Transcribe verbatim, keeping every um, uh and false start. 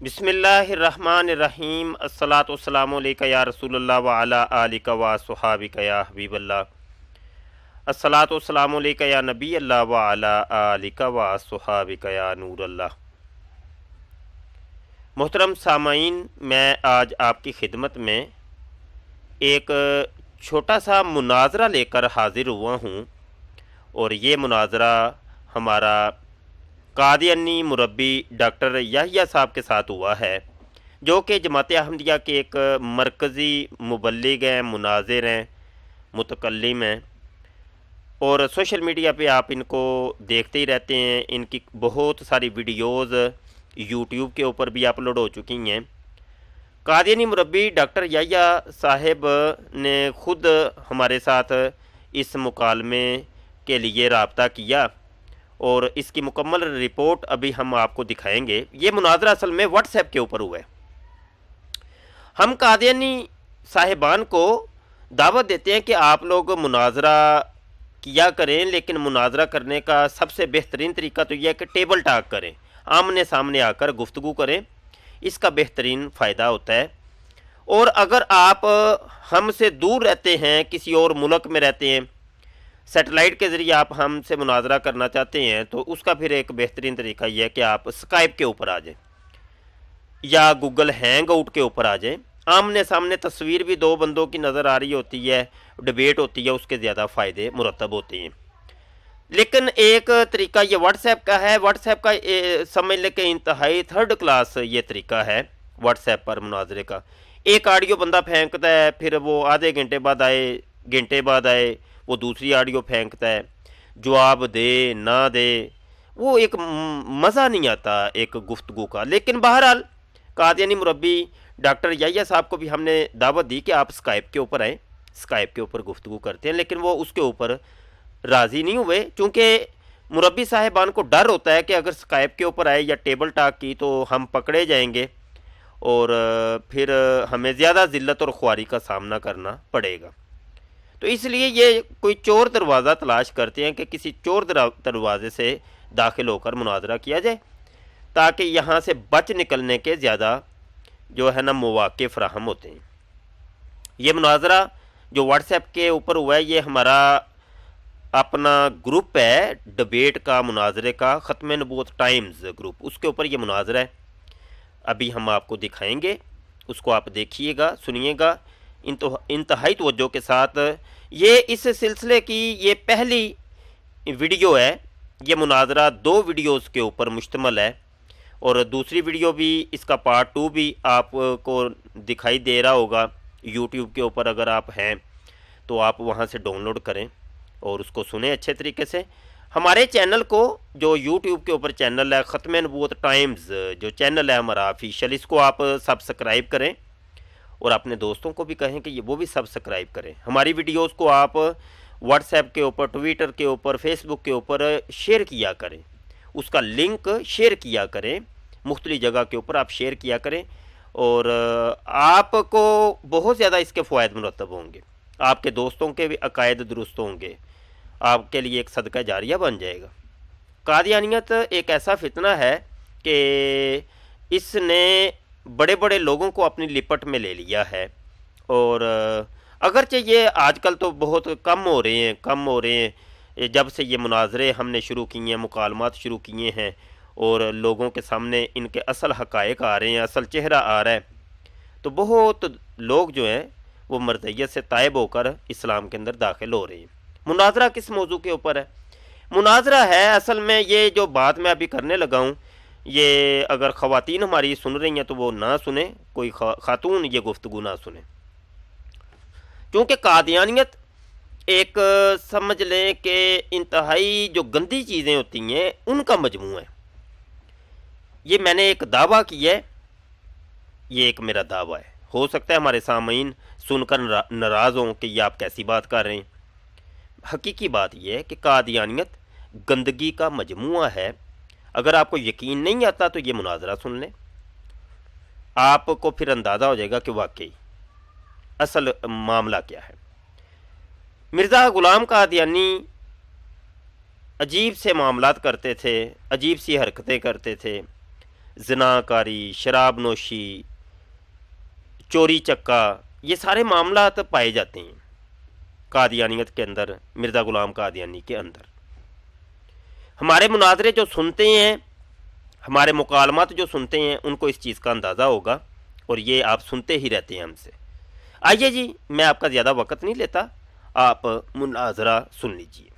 बिस्मिल्लाहिर्रहमानिर्रहीम अस्सलातु वस्सलामु अलैका या रसूलल्लाह व अला आलिका व सुहाबिका या हबीबल्लाह। अस्सलातु वस्सलामु अलैका या नबी अल्लाह व अला आलिका व सुहाबिका या नूर अल्लाह। मोहतरम सामाईन, मैं आज आपकी खिदमत में एक छोटा सा मुनाजरा लेकर हाजिर हुआ हूँ और ये मुनाजरा हमारा कादियानी मुरब्बी डॉक्टर याहिया साहब के साथ हुआ है, जो कि जमात अहमदिया के एक मरकज़ी मुबल्लिग हैं, मुनाज़िर हैं, मुतकल्लिम हैं और सोशल मीडिया पे आप इनको देखते ही रहते हैं। इनकी बहुत सारी वीडियोज़ यूट्यूब के ऊपर भी अपलोड हो चुकी हैं। कादियानी मुरब्बी डॉक्टर याहिया साहब ने ख़ुद हमारे साथ इस मुकालमे के लिए रब्ता किया और इसकी मुकम्मल रिपोर्ट अभी हम आपको दिखाएंगे। ये मुनाजरा असल में व्हाट्सएप के ऊपर हुआ है। हम कादियानी साहिबान को दावत देते हैं कि आप लोग मुनाजरा किया करें, लेकिन मुनाजरा करने का सबसे बेहतरीन तरीका तो यह है कि टेबल टॉक करें, आमने सामने आकर गुफ्तगू करें, इसका बेहतरीन फ़ायदा होता है। और अगर आप हमसे दूर रहते हैं, किसी और मुल्क में रहते हैं, सेटेलाइट के ज़रिए आप हमसे मुनाजरा करना चाहते हैं, तो उसका फिर एक बेहतरीन तरीका यह है कि आप स्काइप के ऊपर आ जाएं या गूगल हैंग आउट के ऊपर आ जाएं। आमने सामने तस्वीर भी दो बंदों की नज़र आ रही होती है, डिबेट होती है, उसके ज़्यादा फ़ायदे मुरतब होते हैं। लेकिन एक तरीका ये व्हाट्सएप का है। व्हाट्सएप का ए, समझ लें कि इंतहाई थर्ड क्लास ये तरीका है व्हाट्सएप पर मुनाजरे का। एक ऑडियो बंदा फेंकता है, फिर वो आधे घंटे बाद आए, घंटे बाद आए, वो दूसरी ऑडियो फेंकता है, जवाब दे ना दे, वो एक मज़ा नहीं आता एक गुफ्तगू का। लेकिन बहरहाल कादियानी मुरब्बी डॉक्टर याहिया साहब को भी हमने दावत दी कि आप स्काइप के ऊपर आएँ, स्काइप के ऊपर गुफ्तगू करते हैं, लेकिन वो उसके ऊपर राज़ी नहीं हुए, चूँकि मुरब्बी साहिबान को डर होता है कि अगर स्काइप के ऊपर आए या टेबल टॉक की तो हम पकड़े जाएंगे और फिर हमें ज़्यादा ज़िल्लत और ख्वारी का सामना करना पड़ेगा। तो इसलिए ये कोई चोर दरवाज़ा तलाश करते हैं कि किसी चोर दरवाज़े से दाखिल होकर मुनाजरा किया जाए, ताकि यहाँ से बच निकलने के ज़्यादा जो है ना मौक़े फ़राहम होते हैं। ये मुनाजरा जो व्हाट्सएप के ऊपर हुआ है, ये हमारा अपना ग्रुप है डिबेट का, मुनाजरे का, ख़त्म नबूवत टाइम्स ग्रुप, उसके ऊपर ये मुनाजरा है। अभी हम आपको दिखाएंगे, उसको आप देखिएगा, सुनिएगा इंतहाई तवज्जो के साथ। ये इस सिलसिले की ये पहली वीडियो है। ये मुनाजरा दो वीडियोस के ऊपर मुश्तमल है और दूसरी वीडियो भी, इसका पार्ट टू भी आपको दिखाई दे रहा होगा यूट्यूब के ऊपर। अगर आप हैं तो आप वहां से डाउनलोड करें और उसको सुने अच्छे तरीके से। हमारे चैनल को, जो यूट्यूब के ऊपर चैनल है ख़त्म नबूवत टाइम्स, जो चैनल है हमारा ऑफिशियल, इसको आप सब्सक्राइब करें और अपने दोस्तों को भी कहें कि ये वो भी सब्सक्राइब करें। हमारी वीडियोस को आप व्हाट्सएप के ऊपर, ट्विटर के ऊपर, फेसबुक के ऊपर शेयर किया करें, उसका लिंक शेयर किया करें, मुख्तलिफ जगह के ऊपर आप शेयर किया करें और आपको बहुत ज़्यादा इसके फ़वाइद मुरतब होंगे। आपके दोस्तों के भी अकायद दुरुस्त होंगे, आपके लिए एक सदका जारिया बन जाएगा। कादियानियत एक ऐसा फितना है कि इसने बड़े बड़े लोगों को अपनी लिपट में ले लिया है और अगरचे ये आजकल तो बहुत कम हो रहे हैं कम हो रहे हैं जब से ये मुनाजरे हमने शुरू किए हैं, मुकालमात शुरू किए हैं और लोगों के सामने इनके असल हक़ाइक़ आ रहे हैं, असल चेहरा आ रहा है, तो बहुत लोग जो हैं वो मरज़ियत से तायब होकर इस्लाम के अंदर दाखिल हो रहे हैं। मुनाजरा किस मौजू के ऊपर है? मुनाजरा है असल में ये जो बात मैं अभी करने लगा हूँ, ये अगर ख़वातीन हमारी सुन रही हैं तो वो ना सुने, कोई खातून ये गुफ्तगू ना सुने, क्योंकि कादियानियत एक समझ लें कि इंतहाई जो गंदी चीज़ें होती हैं उनका मजमू है। ये मैंने एक दावा किया है, ये एक मेरा दावा है। हो सकता है हमारे सामीन सुनकर नाराज़ हों कि ये आप कैसी बात कर रहे हैं। हकीकी बात यह है कि कादियानियत गंदगी का मजमुआ है। अगर आपको यकीन नहीं आता तो ये मुनाजरा सुन लें, आपको फिर अंदाज़ा हो जाएगा कि वाकई असल मामला क्या है। मिर्ज़ा ग़ुलाम कादियानी अजीब से मामलात करते थे, अजीब सी हरकतें करते थे, زناکاری، شراب نوشی، چوری چکا، یہ سارے معاملات پائے جاتے ہیں قادیانیت کے اندر، مرزا غلام قادیانی کے اندر۔ ہمارے مناظرے جو سنتے ہیں، ہمارے مکالمات جو سنتے ہیں، ان کو اس چیز کا اندازہ ہوگا، اور یہ آپ سنتے ہی رہتے ہیں ہم سے۔ آئیے جی، میں آپ کا زیادہ وقت نہیں لیتا، آپ مناظرہ سن لیجیے۔